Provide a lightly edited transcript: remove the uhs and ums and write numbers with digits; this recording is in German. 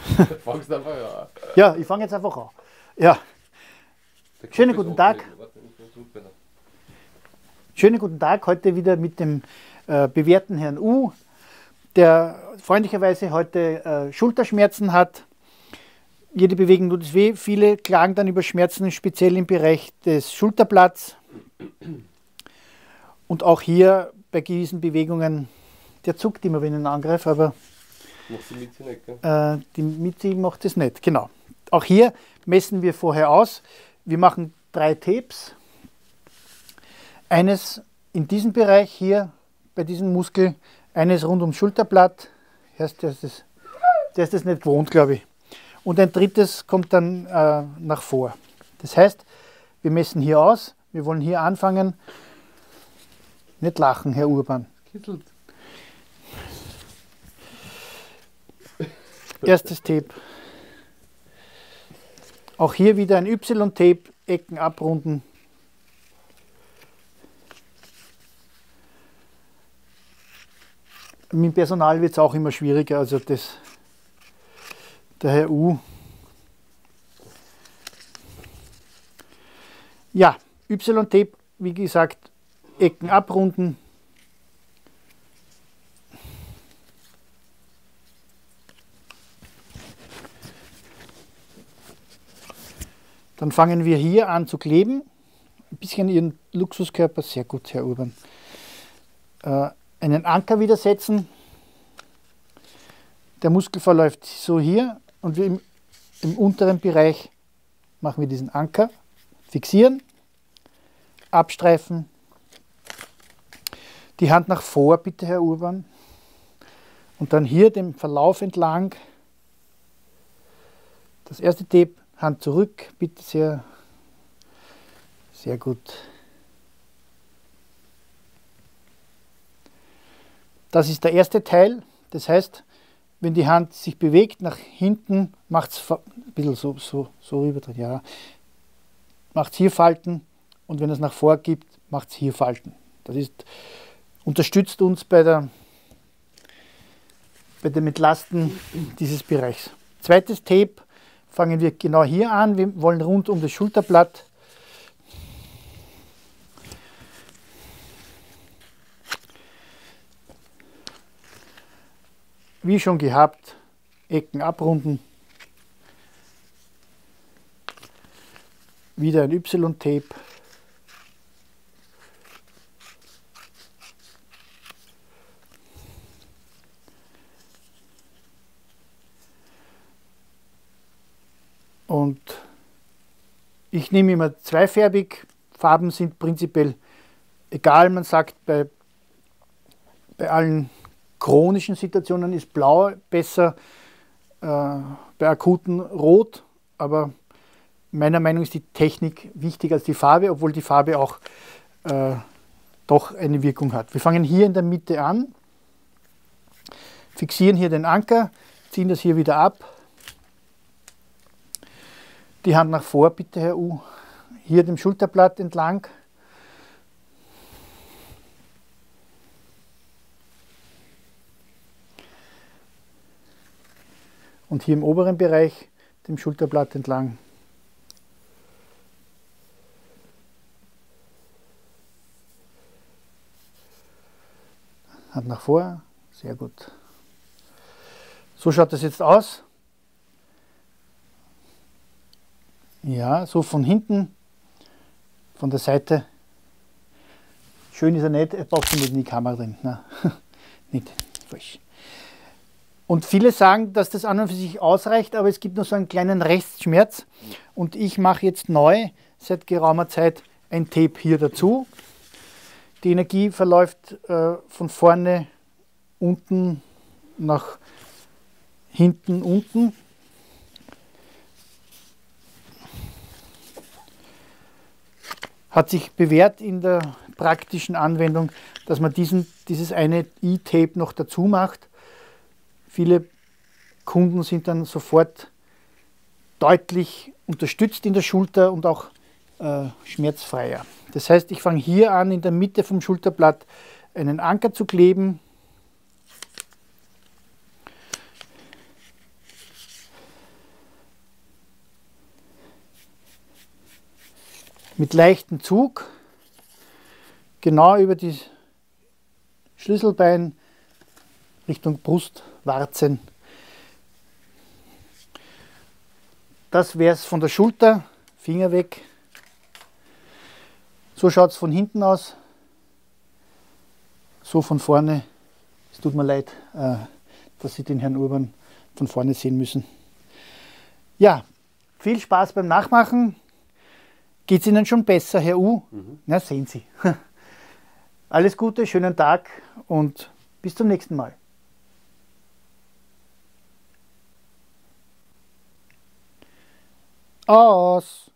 Fangst einfach an. Ja, ich fange jetzt einfach an. Ja, schönen guten Tag. Schönen guten Tag, heute wieder mit dem bewährten Herrn U, der freundlicherweise heute Schulterschmerzen hat. Jede Bewegung tut es weh. Viele klagen dann über Schmerzen, speziell im Bereich des Schulterblatts. Und auch hier bei gewissen Bewegungen, der zuckt immer, wenn ich ihn angreife, aber Macht die Mitzi nicht, gell? die Mitzi macht es nicht. Genau. Auch hier messen wir vorher aus. Wir machen 3 Tapes. Eines in diesem Bereich hier, bei diesem Muskel, eines rund ums Schulterblatt. Der ist das nicht gewohnt, glaube ich. Und ein drittes kommt dann nach vor. Das heißt, wir messen hier aus. Wir wollen hier anfangen. Nicht lachen, Herr Urban. Kittelt. Erstes Tape. Auch hier wieder ein Y-Tape, Ecken abrunden. Mit dem Personal wird es auch immer schwieriger, also der Herr U. Ja, Y-Tape, wie gesagt, Ecken abrunden. Dann fangen wir hier an zu kleben. Ein bisschen Ihren Luxuskörper, sehr gut, Herr Urban. Einen Anker wieder setzen. Der Muskel verläuft so hier und wir im unteren Bereich machen wir diesen Anker. Fixieren, abstreifen. Die Hand nach vor, bitte, Herr Urban. Und dann hier den Verlauf entlang. Das erste Tape. Hand zurück, bitte sehr. Sehr gut. Das ist der erste Teil. Das heißt, wenn die Hand sich bewegt nach hinten, macht es ein bisschen so rüber. Ja. Macht es hier Falten und wenn es nach vor gibt, macht es hier Falten. Das unterstützt uns bei dem Entlasten dieses Bereichs. Zweites Tape. Fangen wir genau hier an. Wir wollen rund um das Schulterblatt. Wie schon gehabt, Ecken abrunden. Wieder ein Y-Tape. Und ich nehme immer zweifärbig. Farben sind prinzipiell egal. Man sagt, bei allen chronischen Situationen ist Blau besser, bei akuten Rot. Aber meiner Meinung nach ist die Technik wichtiger als die Farbe, obwohl die Farbe auch doch eine Wirkung hat. Wir fangen hier in der Mitte an, fixieren hier den Anker, ziehen das hier wieder ab. Die Hand nach vor, bitte, Herr U. Hier dem Schulterblatt entlang. Und hier im oberen Bereich dem Schulterblatt entlang. Hand nach vor, sehr gut. So schaut das jetzt aus. Ja, so von hinten, von der Seite. Schön ist er nicht, er braucht nicht in die Kamera drin. Nein, nicht falsch. Und viele sagen, dass das an und für sich ausreicht, aber es gibt noch so einen kleinen Restschmerz. Und ich mache jetzt neu, seit geraumer Zeit, ein Tape hier dazu. Die Energie verläuft von vorne unten nach hinten unten. Hat sich bewährt in der praktischen Anwendung, dass man dieses eine E-Tape noch dazu macht. Viele Kunden sind dann sofort deutlich unterstützt in der Schulter und auch schmerzfreier. Das heißt, ich fange hier an, in der Mitte vom Schulterblatt einen Anker zu kleben. mit leichtem Zug genau über die Schlüsselbein Richtung Brustwarzen. Das wäre es von der Schulter, Finger weg. So schaut es von hinten aus, so von vorne. Es tut mir leid, dass Sie den Herrn Urban von vorne sehen müssen. Ja, viel Spaß beim Nachmachen. Geht es Ihnen schon besser, Herr U? Na, sehen Sie. Alles Gute, schönen Tag und bis zum nächsten Mal. Aus.